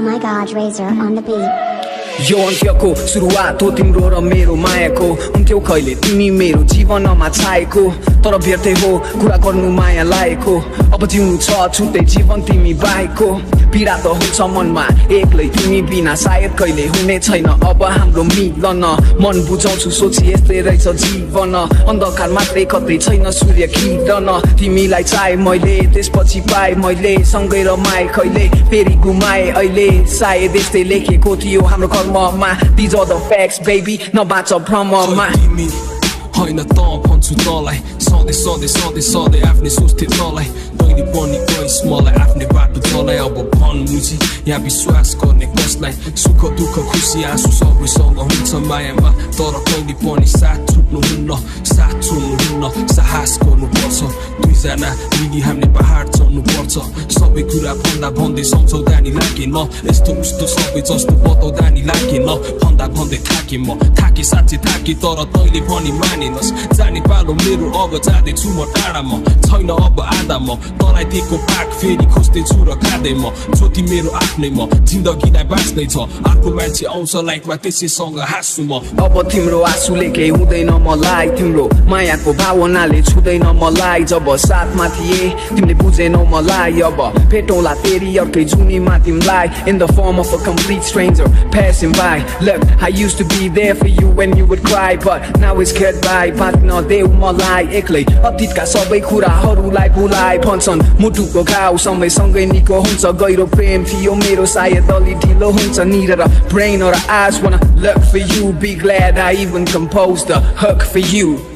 Oh my god, Razor on the beat. यो अन्त्यको सुरुवात हो तिम्रो र मेरो मायाको हुन्थ्यौ कहिले तिमी मेरो जीवनमा छाएको तर व्यर्थै हो कुरा गर्नु माया लागेको अब जिउनु छ छुट्टै जीवन तिमी बाहेकको पीडा त हुन्छ मनमा एक्लै तिमी बिना सायद कहिले हुने छैन अब हाम्रो मिलन मन बुझाउँछु सोची यस्तै रहेछ जीवन अन्धकार मात्रै कतै छैन सूर्य किरण तिमीलाई चाहे मैले त्यसपछि पाए मैले सँगै रमाए कहिले फेरि गुमाए अहिले सायद यस्तै लेखेको थियो हाम्रो कर्ममा These are the facts baby नबाच भ्रममा होइन त भन्छु तँलाई सधैँ सधैँ सधैँ सधैँ आफ्नै सोच्थे तँलाई तैँले पनि गइस् मलाई आफ्नै बाटो तँलाई अब भन मुझी यहाँ विश्वास गर्ने कसलाई सुख दुःख खुसी आँसु सबैसँग हुन्छ मायामा तर तैँले पनि साथ छुट्नुहुन्न साथ छोड्नुहुन्न साहस गर्नुपर्छ दुईजना मिली हामीले पहाड चढ्नुपर्छ सबै कुरा भन्दा भन्दै सम्झौता नि लागेन यस्तो उस्तो सबै जस्तो बताउँदा नि लागेन भन्दा भन्दै थाकेँ म थाकेँ साँच्चै थाकेँ तर तैँले पनि मानेनस् जाने पालो मेरो अब जाँदैछु म टाढा म छैन अब आधा म तँलाई दिएको पाक फेरि खोज्दैछु र खाँदै म ज्योति मेरो आफ्नै म जिन्दगीलाई बाँच्दै छ अर्को मान्छे आउँछ लाइफमा त्यसैसँग हाँस्छु म अब तिम्रो आँसुले केही हुँदैन मलाई तिम्रो मायाको भावनाले छुँदैन मलाई जब साथमा थिए तिमीले बुझेनौ मलाई अब भेटौँला फेरि अर्कै जुनीमा तिमीलाई in the form of a complete stranger passing by look I used to be there for you when you would cry but now it's goodbye बाँच्न देऊ मलाई एक्लै अतीतका सबै कुराहरूलाई भुलाए भन्छन् मुटुको घाउ समयसँगै निको हुन्छ गहिरो प्रेम थियो मेरो सायद अलि ढिलो हुन्छ need a brain or a eyes wanna look for you be glad I even composed a hook for you